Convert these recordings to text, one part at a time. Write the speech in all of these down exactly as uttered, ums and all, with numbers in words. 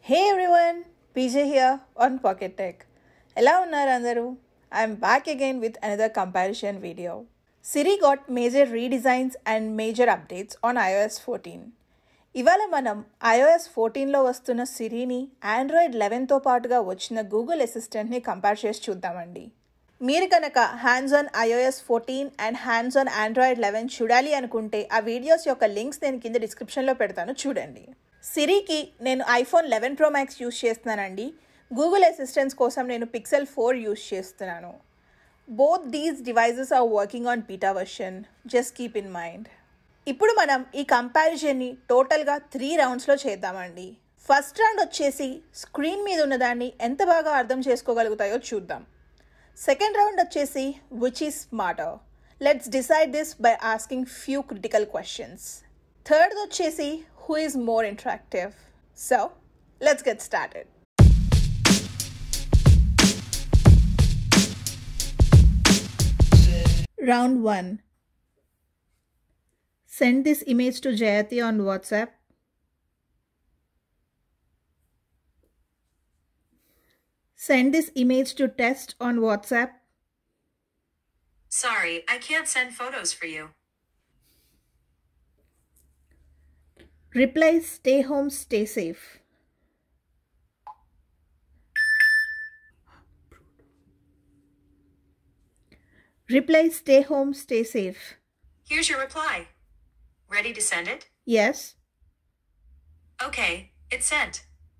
Hey everyone, P J here on Pocket Tech. ఎలా ఉన్నారు అందరూ? I'm back again with another comparison video. Siri got major redesigns and major updates on i O S fourteen. ఇవాళ మనం i O S fourteen లో వస్తున్న సిరీని Android లెవెన్తో పాటుగా వచ్చిన Google అసిస్టెంట్ని compare చేసి చూద్దామండి. మీరు కనుక hands on i O S fourteen and hands on Android eleven చూడాలి అనుకుంటే ఆ వీడియోస్ యొక్క లింక్స్ నేను కింద డిస్క్రిప్షన్లో పెడతాను, చూడండి. సిరికి నేను iPhone eleven pro max use చేస్తున్నానండి. గూగుల్ అసిస్టెంట్స్ కోసం నేను పిక్సెల్ ఫోర్ యూస్ చేస్తున్నాను. Both these devices are working on beta version, just keep in mind. ఇప్పుడు మనం ఈ కంపారిజన్ని టోటల్గా త్రీ రౌండ్స్లో చేద్దామండి. ఫస్ట్ రౌండ్ వచ్చేసి స్క్రీన్ మీద ఉన్నదాన్ని ఎంత బాగా అర్థం చేసుకోగలుగుతాయో చూద్దాం. సెకండ్ రౌండ్ వచ్చేసి which is smarter. Let's decide this by asking few critical questions. Third వచ్చేసి who is more interactive. So, let's get started. Round one. Send this image to Jayati on WhatsApp. Send this image to Test on WhatsApp. Sorry, I can't send photos for you. Reply, stay home, stay safe. Reply, stay home, stay safe. Here's your reply. Ready to send it? Yes. Okay, it's sent.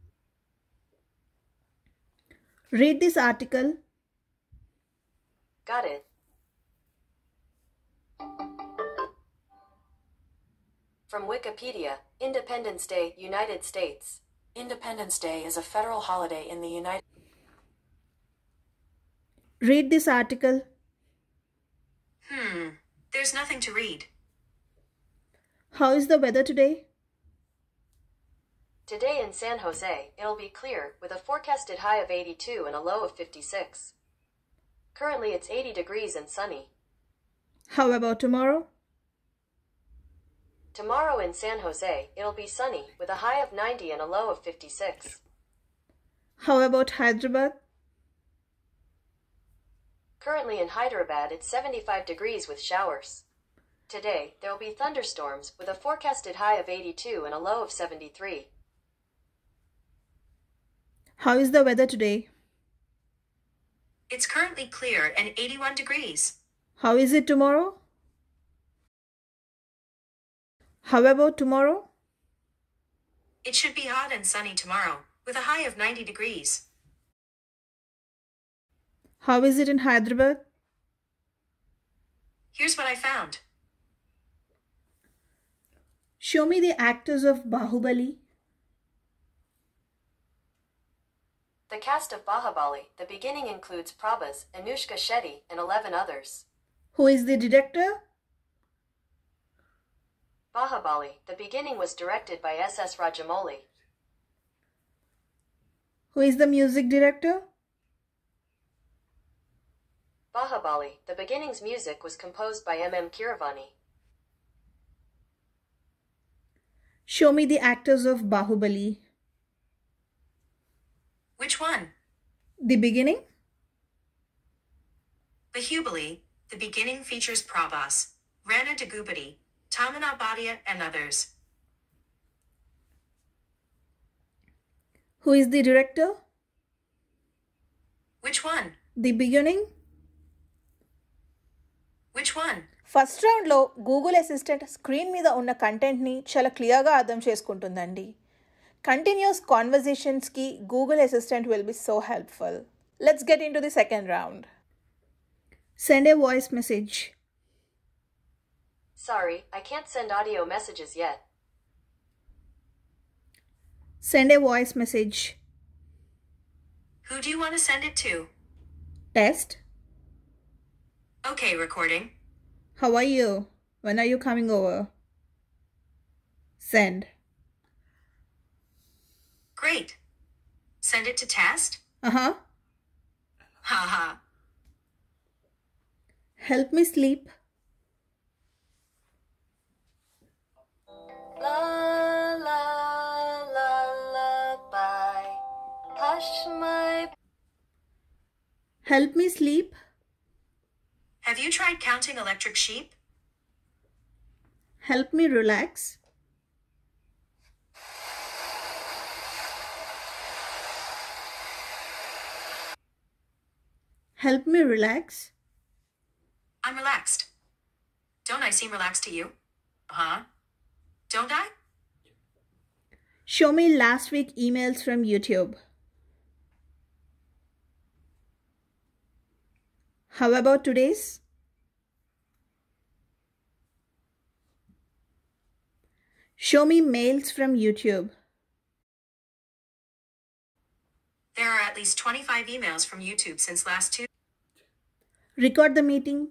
Read this article. Got it. From Wikipedia, Independence Day, United States. Independence Day is a federal holiday in the United States. Read this article. Hmm, there's nothing to read. How is the weather today? Today in San Jose, it'll be clear with a forecasted high of eighty-two and a low of fifty-six. Currently it's eighty degrees and sunny. How about tomorrow? Tomorrow in San Jose, it'll be sunny with a high of ninety and a low of fifty-six. How about Hyderabad? Currently in Hyderabad, it's seventy-five degrees with showers. Today, there'll be thunderstorms with a forecasted high of eighty-two and a low of seventy-three. How is the weather today? It's currently clear and eighty-one degrees. How is it tomorrow? How about tomorrow? It should be hot and sunny tomorrow, with a high of ninety degrees. How is it in Hyderabad? Here's what I found. Show me the actors of Bahubali. The cast of Bahubali, the beginning includes Prabhas, Anushka Shetty, and eleven others. Who is the director? Bahubali, the beginning was directed by S S Rajamouli. Who is the music director? Bahubali, the beginning's music was composed by M M Keeravani. Show me the actors of Bahubali. Which one? The beginning? Bahubali, the beginning features Prabhas, Rana Dagubati, Tamina Bhatia, and others. Who is the director? Which one? The beginning? Which one? First రౌండ్లో Google assistant screen మీద ఉన్న కంటెంట్ని చాలా క్లియర్గా అర్థం చేసుకుంటుందండి. Continuous కాన్వర్జేషన్స్కి Google assistant will be so helpful. Let's get into the second round. Send a voice message. Sorry, I can't send audio messages yet. Send a voice message. Who do you want to send it to? Test. Okay, recording. How are you? When are you coming over? Send. Great. Send it to Test? Uh-huh. Haha. Help me sleep. La la la la bye. wash my... Help me sleep. Have you tried counting electric sheep? Help me relax. Help me relax. I'm relaxed. Don't I seem relaxed to you? Huh? Don't I? Show me last week emails from YouTube. How about today's? Show me mails from YouTube. There are at least twenty-five emails from YouTube since last Tuesday. Record the meeting.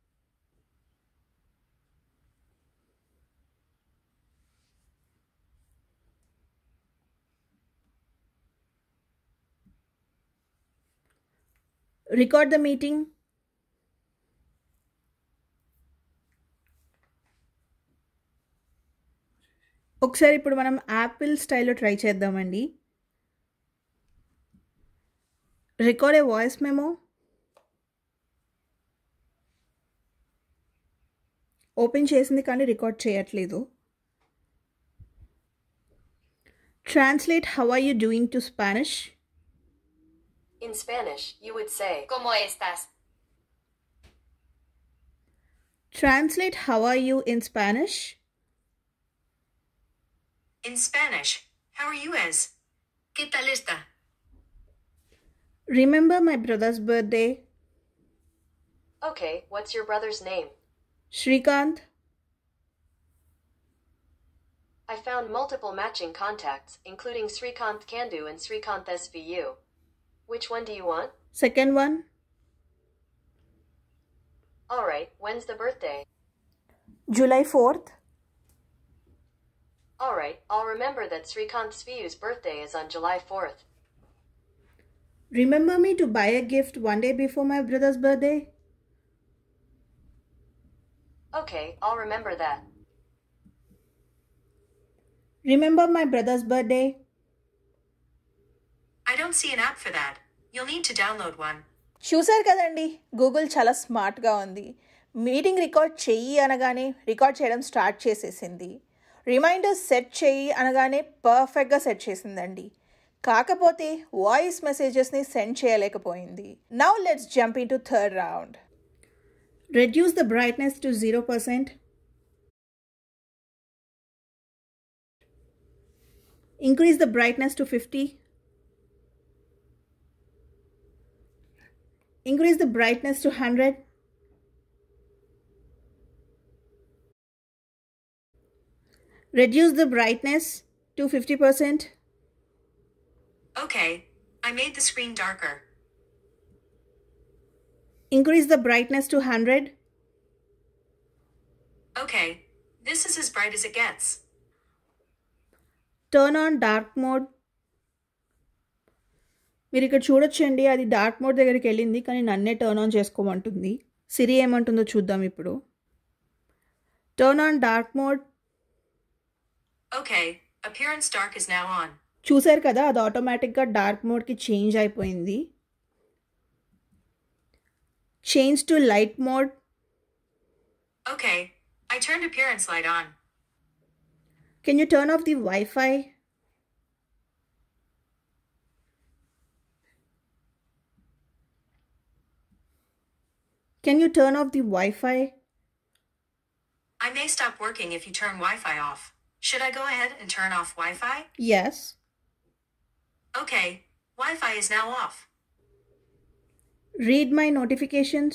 Record the meeting. ఒకసారి ఇప్పుడు మనం Apple స్టైల్లో try చేద్దామండి. Record a voice memo. Open చేసింది కానీ record చేయట్లేదు. Translate how are you doing to Spanish. In Spanish, you would say, ¿Cómo estás? Translate how are you in Spanish. In Spanish, how are you as? ¿Qué tal está? Remember my brother's birthday? Okay, what's your brother's name? Shrikant. I found multiple matching contacts, including Srikanth Kandu and Srikanth S V U. Which one do you want? Second one. Alright, when's the birthday? July fourth. Alright, I'll remember that Srikanth S V U's birthday is on July fourth. Remember me to buy a gift one day before my brother's birthday? Okay, I'll remember that. Remember my brother's birthday? I don't see an app for that. You'll need to download one. చూసారు కదండి, Google చాలా స్మార్ట్గా ఉంది. Meeting record చెయ్యి అనగానే record చేయడం start చేసేసింది. Reminders set చెయ్యి అనగానే పర్ఫెక్ట్గా సెట్ చేసిందండి. కాకపోతే వాయిస్ మెసేజెస్ని సెండ్ చేయలేకపోయింది. Now let's jump into third round. Reduce the brightness to zero percent. Increase the brightness to fifty. Increase the brightness to one hundred. Reduce the brightness to fifty percent. Okay, I made the screen darker. Increase the brightness to one hundred. Okay, this is as bright as it gets. Turn on dark mode. మీరు ఇక్కడ చూడొచ్చండి, అది dark mode దగ్గరికి వెళ్ళింది కానీ నన్నే turn on చేసుకోమంటుంది. సిరి ఏమంటుందో చూద్దాం ఇప్పుడు. Turn on dark mode. Okay, appearance dark is now on. చూసారు కదా, అది ఆటోమేటిక్గా డార్క్ మోడ్కి చేంజ్ అయిపోయింది. Change to light mode. Okay, I turned appearance light on. Can you turn off the wifi? Can you turn off the Wi-Fi? I may stop working if you turn Wi-Fi off. Should I go ahead and turn off Wi-Fi? Yes. Okay, Wi-Fi is now off. Read my notifications.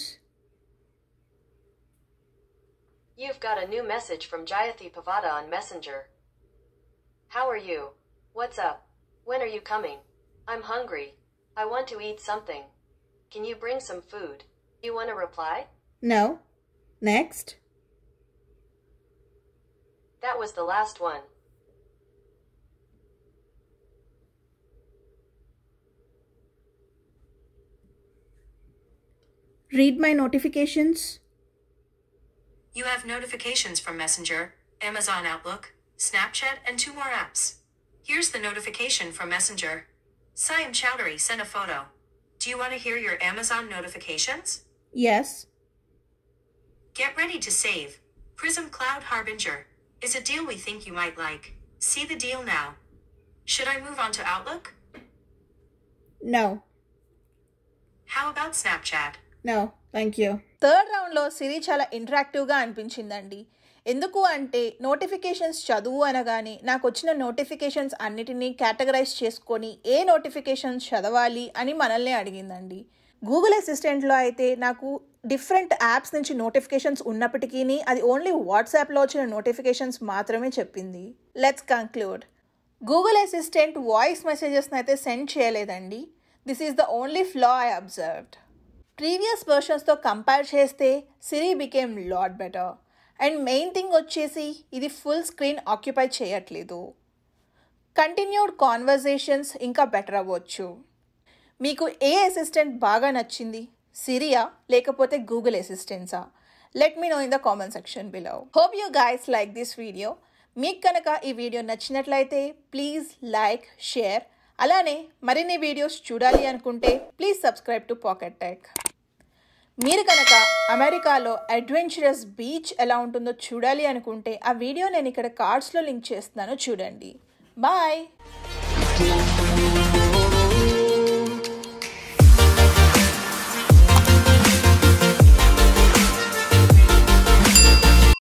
You've got a new message from Jayathi Pavada on Messenger. How are you? What's up? When are you coming? I'm hungry. I want to eat something. Can you bring some food? You want to reply? No. Next. That was the last one. Read my notifications. You have notifications from Messenger, Amazon Outlook, Snapchat, and two more apps. Here's the notification from Messenger. Siam Chowdhury sent a photo. Do you want to hear your Amazon notifications? Yes. Get ready to save. Prism Cloud Harbinger is a deal we think you might like. See the deal now. Should I move on to Outlook? No. How about Snapchat? No, thank you. Third రౌండ్లో Siri చాలా ఇంటరాక్టివ్గా అనిపించిందండి. ఎందుకు అంటే notifications చదువు అనగానే నాకు వచ్చిన notifications అన్నిటినీ కేటగరైజ్ చేసుకొని ఏ నోటిఫికేషన్స్ చదవాలి అని మనల్ని అడిగిందండి. గూగుల్ అసిస్టెంట్లో అయితే నాకు డిఫరెంట్ యాప్స్ నుంచి నోటిఫికేషన్స్ ఉన్నప్పటికీ అది ఓన్లీ వాట్సాప్లో వచ్చిన నోటిఫికేషన్స్ మాత్రమే చెప్పింది. Let's conclude. Google assistant voice మెసేజెస్ని అయితే సెండ్ చేయలేదండి. This is the only flaw I observed. Previous వర్షన్స్తో కంపేర్ చేస్తే Siri became lot better. And main thing వచ్చేసి ఇది ఫుల్ స్క్రీన్ ఆక్యుపై చేయట్లేదు. కంటిన్యూడ్ కాన్వర్జేషన్స్ ఇంకా బెటర్ అవ్వచ్చు. మీకు ఏ అసిస్టెంట్ బాగా నచ్చింది, సిరియా లేకపోతే గూగుల్ అసిస్టెంట్సా? Let me know in the comment section below. Hope you guys like this video. మీకు కనుక ఈ వీడియో నచ్చినట్లయితే ప్లీజ్ లైక్, షేర్. అలానే మరిన్ని వీడియోస్ చూడాలి అనుకుంటే please subscribe to Pocket Tech. మీరు కనుక అమెరికాలో అడ్వెంచరస్ బీచ్ ఎలా ఉంటుందో చూడాలి అనుకుంటే ఆ వీడియో నేను ఇక్కడ కార్డ్స్లో లింక్ చేస్తున్నాను, చూడండి. బాయ్.